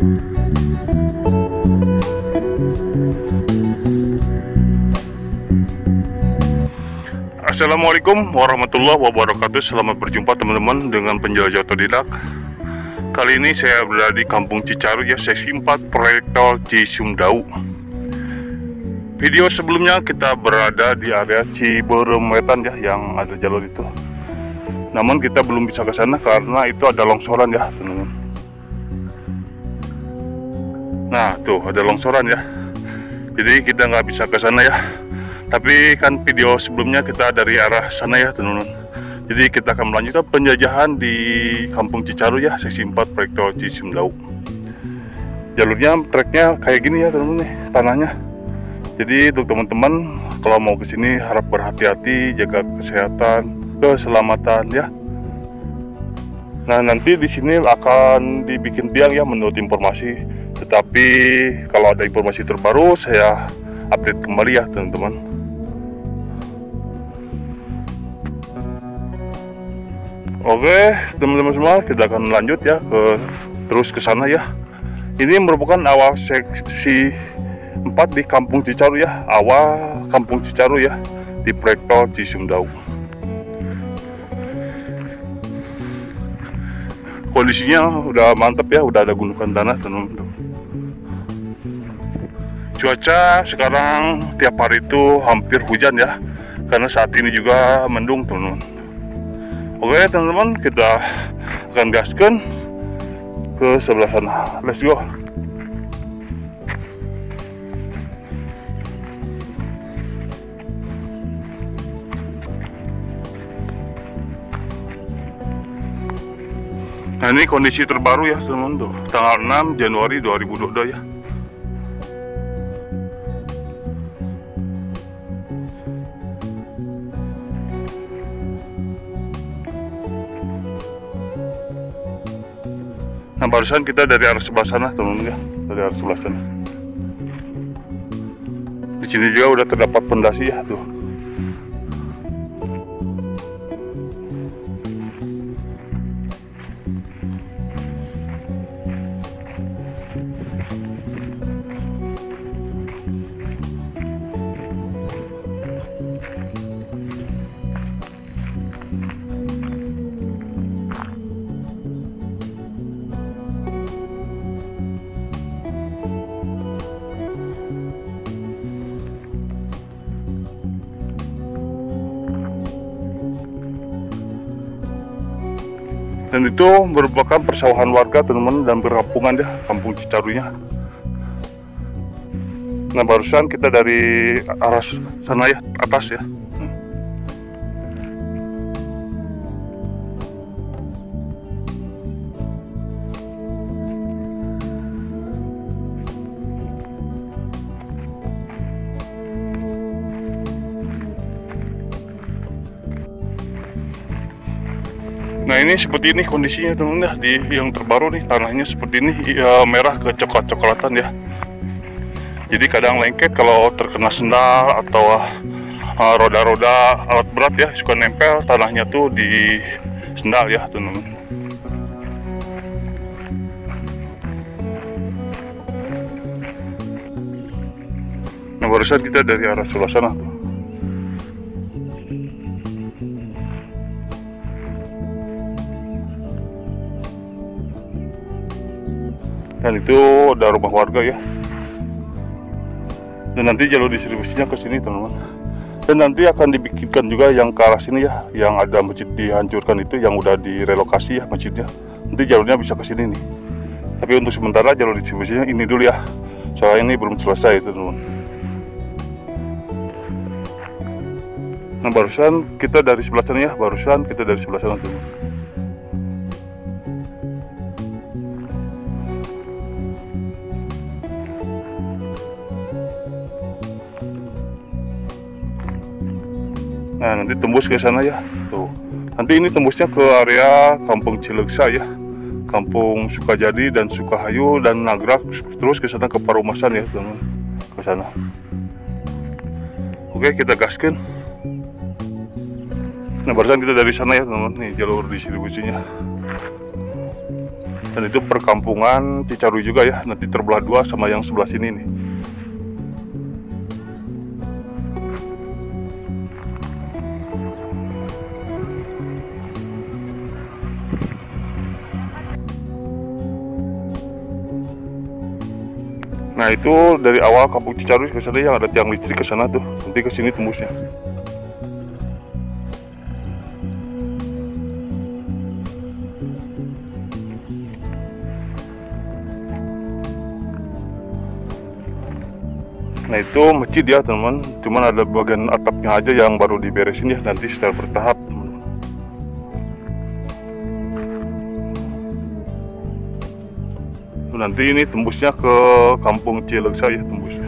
Assalamualaikum warahmatullahi wabarakatuh. Selamat berjumpa teman-teman dengan penjelajah otodidak. Kali ini saya berada di Kampung Cicaru ya, seksi 4 proyek tol Cisumdawu. Video sebelumnya kita berada di area Ciberem Wetan ya, yang ada jalur itu. Namun kita belum bisa ke sana karena itu ada longsoran ya, teman-teman. Nah, tuh ada longsoran ya. Jadi kita nggak bisa ke sana ya. Tapi kan video sebelumnya kita dari arah sana ya, teman-teman. Jadi kita akan melanjutkan penjajahan di Kampung Cicaru ya, seksi 4 proyek tol Cisumdawu. Jalurnya, treknya kayak gini ya, teman-teman nih, tanahnya. Jadi untuk teman-teman kalau mau ke sini harap berhati-hati, jaga kesehatan, keselamatan ya. Nah, nanti di sini akan dibikin tiang ya menurut informasi. Tetapi kalau ada informasi terbaru saya update kembali ya, teman-teman. Oke, teman-teman semua, kita akan lanjut ya terus ke sana ya. Ini merupakan awal seksi 4 di Kampung Cicaru ya, awal Kampung Cicaru ya di proyek tol Cisumdawu. Kondisinya udah mantap ya, udah ada gundukan tanah, teman-teman. Cuaca sekarang tiap hari itu hampir hujan ya, karena saat ini juga mendung, teman-teman. Oke teman-teman, kita akan gaskan ke sebelah sana. Let's go. Nah, ini kondisi terbaru ya teman-teman, tuh tanggal 6 Januari 2022 ya. Nah, barusan kita dari arah sebelah sana, teman-teman ya, dari arah sebelah sana. Di sini juga udah terdapat pondasi ya, tuh. Dan itu merupakan persawahan warga, teman-teman, dan perkampungan ya, Kampung Cicarunya. Nah, barusan kita dari arah sana ya, atas ya. Nah, ini seperti ini kondisinya, teman-teman ya, di yang terbaru nih, tanahnya seperti ini ya, merah ke coklat-coklatan ya. Jadi kadang lengket kalau terkena sendal atau roda-roda alat berat ya, suka nempel tanahnya tuh di sendal ya, teman-teman. Nah, barusan kita dari arah sebelah sana tuh. Dan itu ada rumah warga ya. Dan nanti jalur distribusinya ke sini, teman-teman. Dan nanti akan dibikinkan juga yang ke arah sini ya, yang ada masjid dihancurkan itu, yang udah direlokasi ya masjidnya. Nanti jalurnya bisa ke sini nih. Tapi untuk sementara jalur distribusinya ini dulu ya. Soalnya ini belum selesai, teman-teman. Nah, barusan kita dari sebelah sana ya, barusan kita dari sebelah sana, teman-teman. Nah, nanti tembus ke sana ya, tuh. Nanti ini tembusnya ke area Kampung Cileuksa ya, Kampung Sukajadi dan Sukahayu dan Nagrak, terus ke sana ke Parumasan ya, teman-teman, ke sana. Oke, kita gaskan. Nah, barusan kita dari sana ya, teman-teman, nih jalur distribusinya. Dan itu perkampungan Cicaruy juga ya, nanti terbelah dua sama yang sebelah sini nih. Nah itu dari awal kampung Cicaruy ke sana yang ada tiang listrik ke sana tuh, nanti ke sini tembusnya. Nah itu masjid ya teman, cuman ada bagian atapnya aja yang baru diberesin ya, nanti secara bertahap. Nanti ini tembusnya ke kampung Cileuksa ya tembusnya.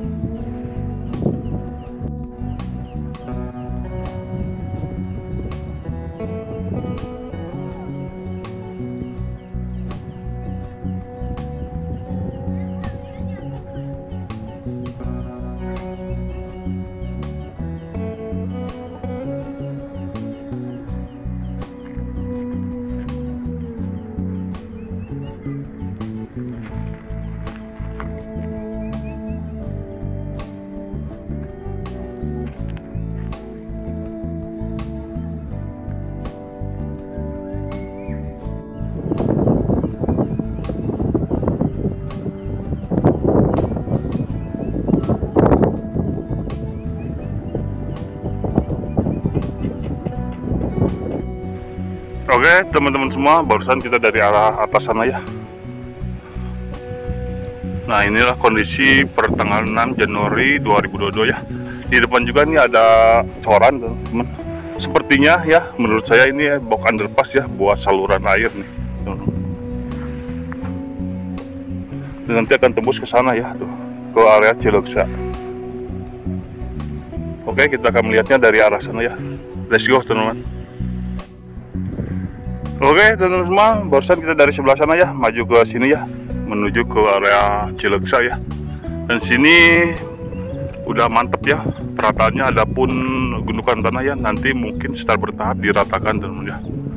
Oke teman-teman semua, barusan kita dari arah atas sana ya. Nah inilah kondisi per tanggal 6 Januari 2022 ya. Di depan juga nih ada coran teman-teman. Sepertinya ya menurut saya ini bok underpass ya, buat saluran air nih. Dan nanti akan tembus ke sana ya tuh, ke area Cileuksa. Oke kita akan melihatnya dari arah sana ya. Let's go teman-teman. Oke teman-teman semua, barusan kita dari sebelah sana ya, maju ke sini ya, menuju ke area Cileuksa ya. Dan sini udah mantep ya perataannya, adapun gundukan tanah ya nanti mungkin secara bertahap diratakan teman-teman ya.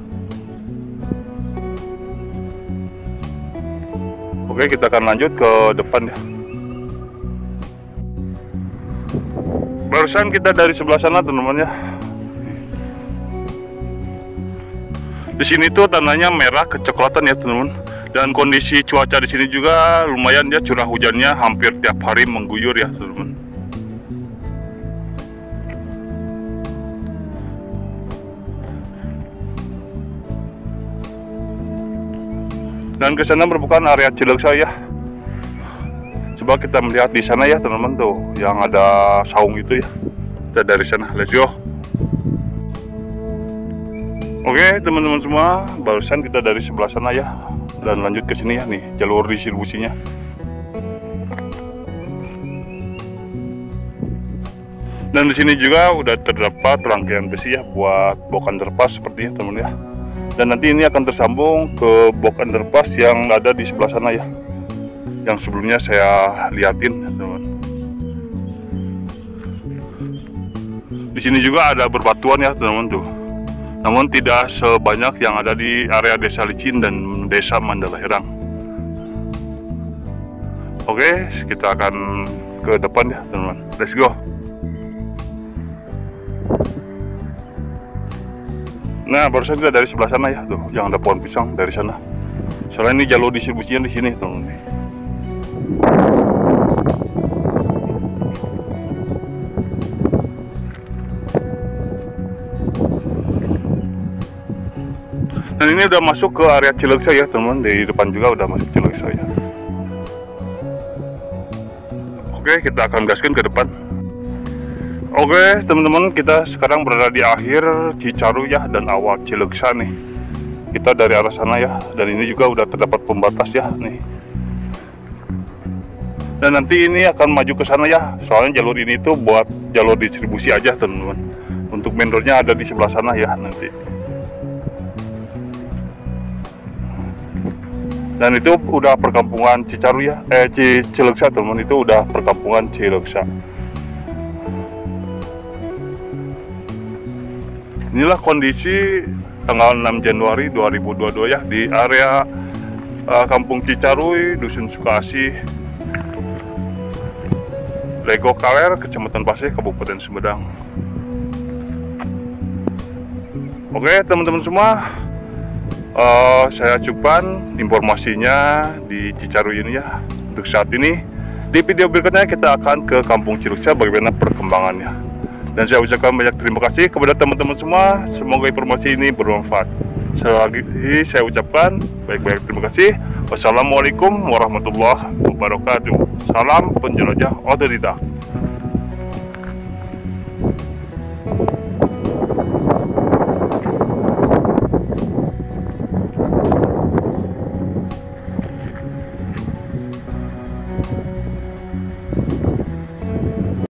Oke kita akan lanjut ke depan ya. Barusan kita dari sebelah sana teman-teman ya. Di sini tuh tanahnya merah kecoklatan ya teman-teman. Dan kondisi cuaca di sini juga lumayan ya, curah hujannya hampir tiap hari mengguyur ya teman-teman. Dan ke sana merupakan area Cileuksa ya. Coba kita melihat di sana ya teman-teman tuh, yang ada saung itu ya. Kita dari sana, let's go. Oke teman-teman semua, barusan kita dari sebelah sana ya, dan lanjut ke sini ya nih jalur distribusinya. Dan di sini juga udah terdapat rangkaian besi ya buat bok underpass seperti ini teman ya. Dan nanti ini akan tersambung ke bok underpass yang ada di sebelah sana ya, yang sebelumnya saya liatin teman. Di sini juga ada berbatuan ya teman-teman tuh. Namun tidak sebanyak yang ada di area Desa Licin dan Desa Mandalaherang. Oke, kita akan ke depan ya teman-teman. Let's go. Nah, barusan kita dari sebelah sana ya tuh, yang ada pohon pisang dari sana. Soalnya ini jalur distribusinya di sini teman-teman. Dan ini udah masuk ke area Cileuksa ya teman-teman, di depan juga udah masuk Cileuksa ya. Oke, kita akan gaskan ke depan. Oke teman-teman, kita sekarang berada di akhir Cicaruy ya dan awal Cileuksa nih. Kita dari arah sana ya, dan ini juga udah terdapat pembatas ya nih. Dan nanti ini akan maju ke sana ya, soalnya jalur ini tuh buat jalur distribusi aja teman-teman. Untuk main roadnya ada di sebelah sana ya nanti. Dan itu udah perkampungan Cicaruy ya, Cileuksa teman-teman, itu udah perkampungan Cileuksa. Inilah kondisi tanggal 6 Januari 2022 ya di area Kampung Cicaruy, Dusun Sukasih, Lego Kaler, Kecamatan Paseh, Kabupaten Sumedang. Oke teman-teman semua, saya cukupkan informasinya di Cicaruy ini ya untuk saat ini. Di video berikutnya kita akan ke Kampung Ciruksa, bagaimana perkembangannya. Dan saya ucapkan banyak terima kasih kepada teman-teman semua. Semoga informasi ini bermanfaat. Sekali lagi saya ucapkan baik-baik terima kasih. Wassalamualaikum warahmatullahi wabarakatuh. Salam penjelajah otodidak.